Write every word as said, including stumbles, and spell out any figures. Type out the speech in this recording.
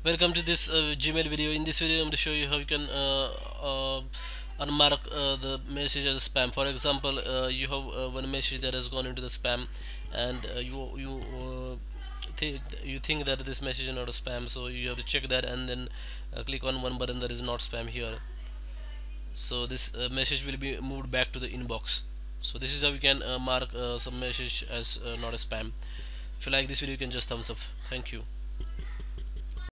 Welcome to this uh, Gmail video. In this video I'm going to show you how you can uh, uh, unmark uh, the message as spam. For example, uh, you have uh, one message that has gone into the spam, and uh, you you uh, th you think that this message is not a spam, so you have to check that and then uh, click on one button that is not spam here. So this uh, message will be moved back to the inbox. So this is how you can uh, mark uh, some message as uh, not a spam. If you like this video, you can just thumbs up. Thank you.